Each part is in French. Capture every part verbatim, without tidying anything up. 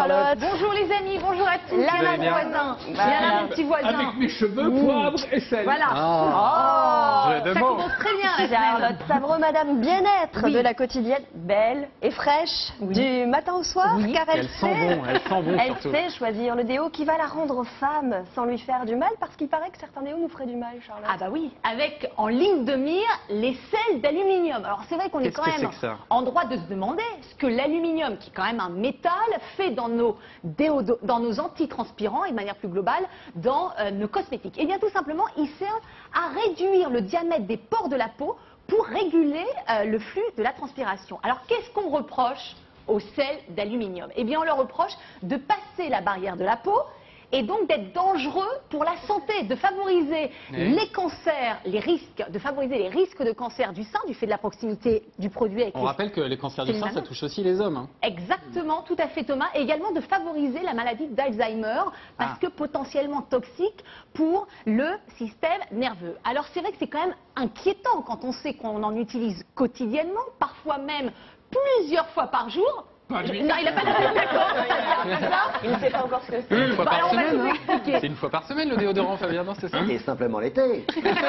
Charlotte. Bonjour les amis, bonjour à tous. Là, Là, mon voisin. Là, mon petit voisin. Avec mes cheveux, poivre et sel. Voilà. Oh, Oh, ça commence très bien la Charlotte semaine. Savreau, Madame Bien-être Oui. de la quotidienne, belle et fraîche, Oui. du matin au soir, Oui. car elle, Elle sent sait, bon, elle sent bon elle surtout. sait choisir le déo qui va la rendre femme sans lui faire du mal, parce qu'il paraît que certains déos nous feraient du mal, Charlotte. Ah bah oui, avec en ligne de mire les sels d'aluminium. Alors c'est vrai qu'on est Qu'est-ce quand que même c'est que ça en droit de se demander ce que l'aluminium, qui est quand même un métal, fait dans nos déodo- dans nos antitranspirants et de manière plus globale dans euh, nos cosmétiques. Eh bien tout simplement, il sert à réduire le diamètre des pores de la peau pour réguler euh, le flux de la transpiration. Alors qu'est-ce qu'on reproche aux sels d'aluminium? Eh bien on leur reproche de passer la barrière de la peau et donc d'être dangereux pour la santé, de favoriser Oui. les cancers, les risques, de favoriser les risques de cancer du sein du fait de la proximité du produit avec On les... rappelle que les cancers du C'est sein, une ça maman. touche aussi les hommes. hein. Exactement, tout à fait Thomas, et également de favoriser la maladie d'Alzheimer parce Ah. que potentiellement toxique pour le système nerveux. Alors c'est vrai que c'est quand même inquiétant quand on sait qu'on en utilise quotidiennement, parfois même plusieurs fois par jour. Pas lui. Non, il n'a pas dit d'accord, c'est ça. Il ne sait pas encore ce que c'est. Une fois Bah, par alors, on va semaine. tout hein. expliquer. C'est une fois par semaine le déodorant, Fabien, non, c'est ça Et simplement l'été.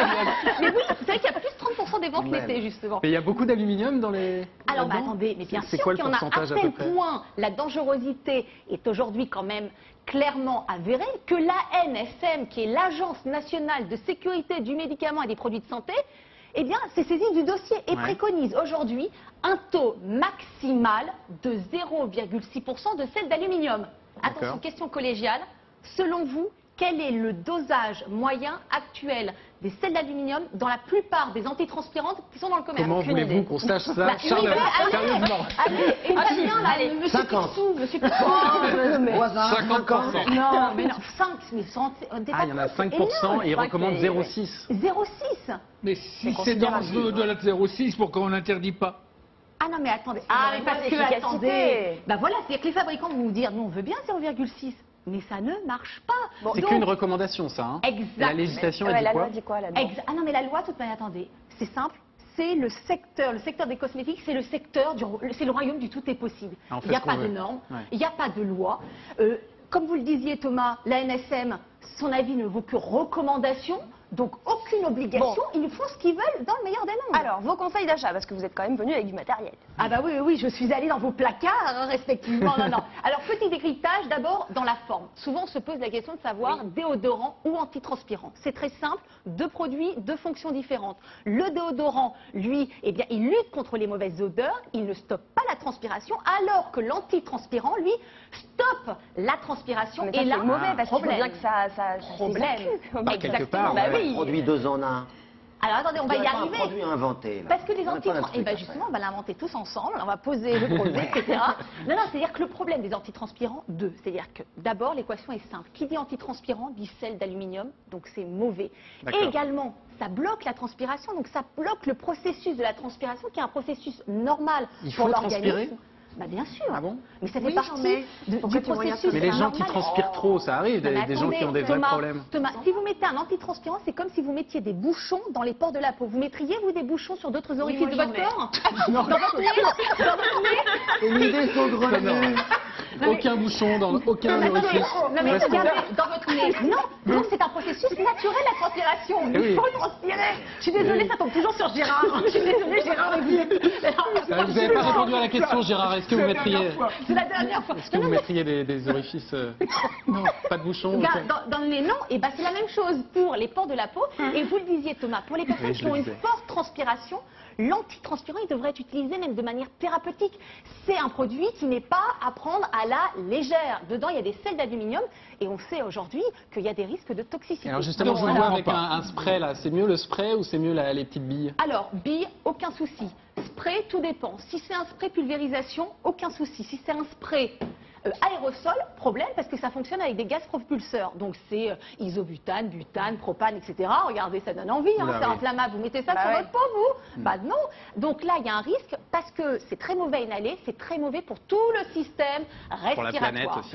Mais oui, c'est vrai qu'il y a plus de trente pour cent des ventes Même. l'été justement. Mais il y a beaucoup d'aluminium dans les. Alors bah, là-dedans attendez, mais bien C'est sûr quoi le qu'il y en a pourcentage à à peu tel près point la dangerosité est aujourd'hui quand même clairement avérée que l'A N S M, qui est l'Agence nationale de sécurité du médicament et des produits de santé, eh bien, s'est saisie du dossier et Ouais. préconise aujourd'hui un taux maximal de zéro virgule six pour cent de sel d'aluminium. Attention, D'accord. question collégiale. Selon vous, quel est le dosage moyen actuel des sels d'aluminium dans la plupart des antitranspirantes qui sont dans le commerce? Comment Aucune voulez-vous idée. qu'on sache ça, Bah, une Charlotte idée, allez. Sérieusement Allez, et Fabien, là, allez, monsieur cinquante. Picsou, monsieur Picsou. Oh, mais- Voisin, cinquante pour cent. Non, mais non, cinq, mais cent- on était Ah, pas il y en a prêts, cinq c'est pour cent énorme. et ils crois recommandent que- zéro virgule six. zéro virgule six. Mais si c'est considérable. dangereux de la zéro virgule six, pourquoi on n'interdit pas? Ah non, mais attendez. Ah, mais parce que, l'efficacité. attendez. Bah voilà, c'est-à-dire que les fabricants vont vous dire, nous, on veut bien zéro virgule six, mais ça ne marche pas. C'est Donc, qu'une recommandation, ça. hein. Exact. La législation, Ouais, elle dit la quoi loi dit quoi là-dedans? Exa- Ah non, mais la loi, toute manière, attendez, c'est simple. C'est le secteur, le secteur des cosmétiques, c'est le secteur, du, c'est le royaume du tout est possible. Ah, on fait Il n'y a ce qu'on pas de veut. normes, Ouais. il n'y a pas de loi. Euh, comme vous le disiez Thomas, l'A N S M, son avis ne vaut que recommandation, donc aucune obligation. Bon. Ils font ce qu'ils veulent dans le meilleur des mondes. Alors, vos conseils d'achat, parce que vous êtes quand même venu avec du matériel. Ah bah oui, oui, oui, je suis allée dans vos placards, hein, respectivement. Non, non. Alors, petit décryptage, d'abord, dans la forme. Souvent, on se pose la question de savoir déodorant ou antitranspirant. C'est très simple, deux produits, deux fonctions différentes. Le déodorant, lui, eh bien, il lutte contre les mauvaises odeurs, il ne stoppe pas la transpiration, alors que l'antitranspirant, lui, stoppe la transpiration. Mais ça, et là, c'est mauvais, parce qu'il faut problème. bien que ça, ça, ça Problème. s'évacue. Bah, quelque Exactement, part, bah ouais. oui. Produit deux en un. Alors, attendez, on va Il y y a pas un arriver. produit inventé. Là. Parce que les On n'a pas un antitranspirants, truc et bien à justement, faire. on va l'inventer tous ensemble, on va poser le projet, et cetera. Non, non, c'est-à-dire que le problème des antitranspirants, deux, c'est-à-dire que d'abord, l'équation est simple. Qui dit antitranspirant dit sel d'aluminium, donc c'est mauvais. D'accord. Et également, ça bloque la transpiration, donc ça bloque le processus de la transpiration, qui est un processus normal Il pour faut l'organisme. transpirer Bah bien sûr. Ah bon Mais ça fait Oui, partie mais de- pourquoi du tu moyens processus. Mais les gens normal. qui transpirent trop, ça arrive, Non, des, mais des gens qui attendez, ont des vrais Thomas, problèmes. Thomas, si vous mettez un antitranspirant, c'est comme si vous mettiez des bouchons dans les pores de la peau. Vous mettriez, vous, des bouchons sur d'autres orifices moi, de j'en votre mets. corps Dans votre nez Dans votre nez C'est une idée saugrenue. Non, mais- Aucun bouchon dans aucun Non, mais attendez, orifice. non, mais Reste regardez, ouvert. dans votre nez. Non, non, c'est un processus naturel, la transpiration. Eh Il oui. faut transpirer. Je suis désolée, Oui. ça tombe toujours sur Gérard. Je suis désolée, Gérard. Ah, Vous n'avez pas répondu à la question, Gérard. Est-ce que vous mettriez, C'est la dernière fois. est-ce que Non, vous non, mettriez des, des orifices euh, Non, pas de bouchon. Bah, ok. dans, dans le nez, non. Et ben, c'est la même chose pour les pores de la peau. Et vous le disiez, Thomas, pour les personnes Oui, je qui ont le une disais. forte transpiration, l'antitranspirant, il devrait être utilisé même de manière thérapeutique. C'est un produit qui n'est pas à prendre à la légère. Dedans, il y a des sels d'aluminium et on sait aujourd'hui qu'il y a des risques de toxicité. Alors justement, Donc, je vous voilà. vois avec un, un spray là. C'est mieux le spray ou c'est mieux la- les petites billes? Alors, bille, aucun souci. Spray, tout dépend. Si c'est un spray pulvérisation, aucun souci. Si c'est un spray euh, aérosol, problème, parce que ça fonctionne avec des gaz propulseurs. Donc c'est euh, isobutane, butane, propane, et cetera. Regardez, ça donne envie, hein, Oula, c'est oui. inflammable. Vous mettez ça Bah sur ouais. votre peau, vous Bah non. Donc là, il y a un risque parce que c'est très mauvais à inhaler, c'est très mauvais pour tout le système respiratoire. Pour la planète aussi.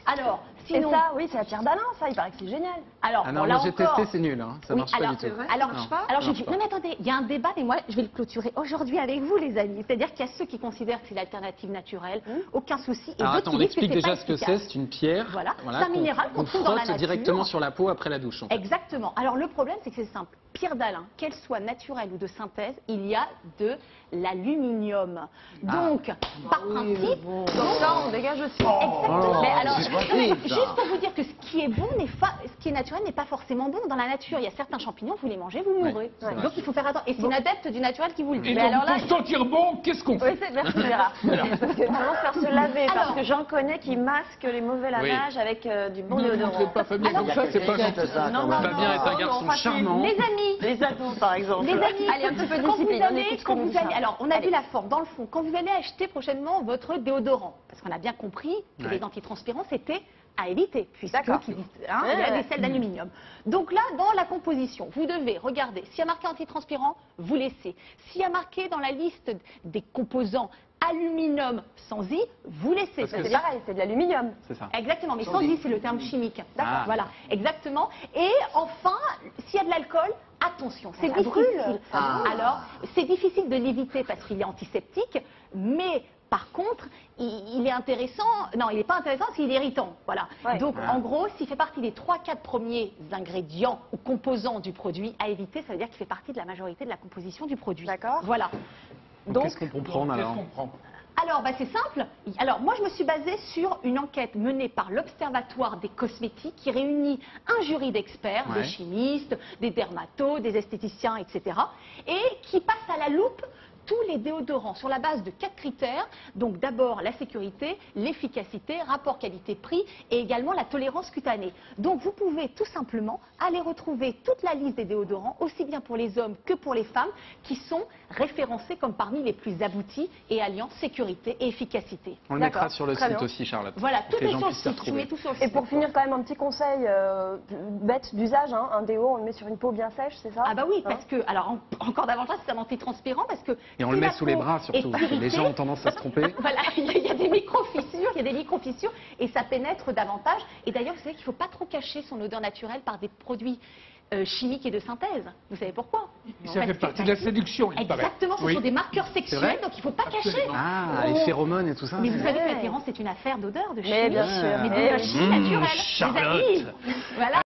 Alors, Et sinon... ça, oui, c'est la pierre d'Alain, ça, il paraît que c'est génial. Alors, Ah bon, non, là moi j'ai encore- testé, c'est nul, hein. ça Oui, marche alors, pas du tout. Alors, Non, alors ça j'ai marche dit, pas. non mais attendez, il y a un débat, mais moi je vais le clôturer aujourd'hui avec vous les amis. C'est-à-dire qu'il y a ceux qui considèrent que c'est l'alternative naturelle, aucun souci, et Alors d'autres attends, qui on disent explique que c'est déjà pas ce que efficace. c'est, c'est une pierre Voilà, c'est un qu'on- minéral qu'on qu'on trouve dans la frotte nature. directement sur la peau après la douche. En fait. Exactement. Alors le problème, c'est que c'est simple. Pierre d'Alain, qu'elle soit naturelle ou de synthèse, il y a de l'aluminium. Donc, par principe, Donc ça, on dégage aussi. exactement. Oh, Mais alors, c'est non, mais possible, ça. juste pour vous dire que ce qui est bon n'est pas, ce qui est naturel n'est pas forcément bon. Dans la nature, il y a certains champignons, vous les mangez, vous mourrez. c'est vrai. Donc il faut faire attention. Et c'est une adepte du naturel qui vous le dit. Et Mais donc, alors là, pour se sentir bon, qu'est-ce qu'on fait? Oui, c'est merci Gérard. Parce que vraiment se faire se laver, parce Alors- que j'en connais qui masquent les mauvais lavages avec euh, du bon Ne déodorant. montrez pas Fabien Alors, comme ça, c'est pas gentil. ça, Non, quand non, même. Fabien est un non, garçon non, facile. charmant. Les amis, Les ados, par exemple. les amis, Allez, un petit peu de quand vous discipline. on allez, écoute ce quand qu'on nous vous dit, allez, Charles. alors on a Allez. vu la forme dans le fond. Quand vous allez acheter prochainement votre déodorant, parce qu'on a bien compris que Ouais. les antitranspirants c'était à éviter, puisque D'accord. qui dit, hein, Ouais, il y a ouais. des sels d'aluminium. Donc là, dans la composition, vous devez regarder s'il y a marqué antitranspirant, vous laissez. S'il y a marqué dans la liste des composants aluminium sans i, vous laissez. Parce que C'est C'est-à-dire- pareil, c'est de l'aluminium. C'est ça. Exactement, mais sans i, c'est le terme chimique. D'accord. Ah. Voilà, exactement. Et enfin, s'il y a de l'alcool, attention, c'est Ça difficile. brûle. Ah. Alors, c'est difficile de l'éviter parce qu'il est antiseptique, mais par contre, il, il est intéressant. Non, il n'est pas intéressant parce qu'il est irritant. Voilà. Ouais. Donc, Ah. en gros, s'il fait partie des trois quatre premiers ingrédients ou composants du produit à éviter, ça veut dire qu'il fait partie de la majorité de la composition du produit. D'accord. Voilà. Donc, qu'est-ce qu'on peut prendre Qu'est-ce alors qu'on prend? Alors, bah, c'est simple. Alors, moi, je me suis basée sur une enquête menée par l'Observatoire des cosmétiques qui réunit un jury d'experts, Ouais. des chimistes, des dermatos, des esthéticiens, et cetera, et qui passe à la loupe tous les déodorants sur la base de quatre critères. Donc, d'abord, la sécurité, l'efficacité, rapport qualité-prix et également la tolérance cutanée. Donc, vous pouvez tout simplement aller retrouver toute la liste des déodorants, aussi bien pour les hommes que pour les femmes, qui sont référencés comme parmi les plus aboutis et alliant sécurité et efficacité. On le D'accord, mettra sur le très site bien. aussi, Charlotte. Voilà, pour tout que les est gens sur le puissent s'y site. Je vous mets retrouver. tout sur le Et site. pour finir, quand même, un petit conseil euh, bête d'usage, hein, un déo, on le met sur une peau bien sèche, c'est ça? Ah bah oui, Hein parce que, alors en- encore davantage, c'est un antitranspirant parce que... Et on si le met la sous les peau bras surtout, est parce que les irritée, gens ont tendance à se tromper. Voilà, il y, a- il y a des micro-fissures, il y a des micro-fissures et ça pénètre davantage. Et d'ailleurs, vous savez qu'il ne faut pas trop cacher son odeur naturelle par des produits euh, chimiques et de synthèse. Vous savez pourquoi? Ça Parce fait que- partie de la séduction, il paraît. Exactement, ce Oui. sont des marqueurs vrai sexuels, donc il ne faut pas cacher. Absolument. Ah, les phéromones et tout ça. Mais vous c'est- savez que Ouais. l'attirance, c'est une affaire d'odeur, de chimie. Mais bien sûr. Mais mais de oui. chimie naturelle. Les Charlotte. amis. Voilà.